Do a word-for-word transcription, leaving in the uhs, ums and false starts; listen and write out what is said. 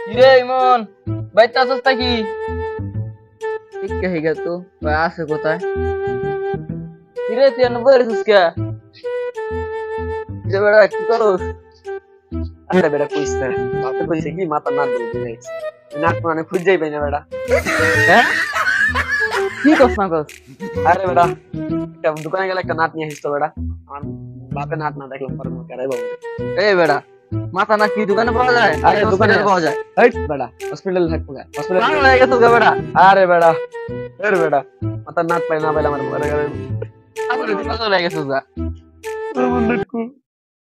কিরে ইমন, বাইতে আসছ নাকি? ঠিক কে হিগা তো ভাই আছে কোথায়? কিরে তুই এনে বই রেছিস কে? কিরে বেড়া কি করস? আরে বেটা কইস না, বাপে কইছে কি মাথা নাট বলে দিলাই, নাট মানে খুঁজ যাইবে না বেটা। হ্যাঁ কি করছ না করছ? আরে বেটা একটা দোকানে গেলে একটা নাট নিয়ে আসিস তো বেটা। আমার বাপে নাট না দেখলাম পরে মুখে আরে বাবু। এই বেড়া মাথা না কি দোকানে পাওয়া যায়? আরে আরে দোকানে দোকানে পাওয়া যায়। হেট বেটা হসপিটাল থাকবো গা হসপিটাল। পাগল হয়ে গেছিস গা বেড়া। আরে বেটা এর বেটা মাথা নাট পাই না পাইলে আমার ঘরে ঘরে পাগল হয়ে গেছিস গা। আমার নাট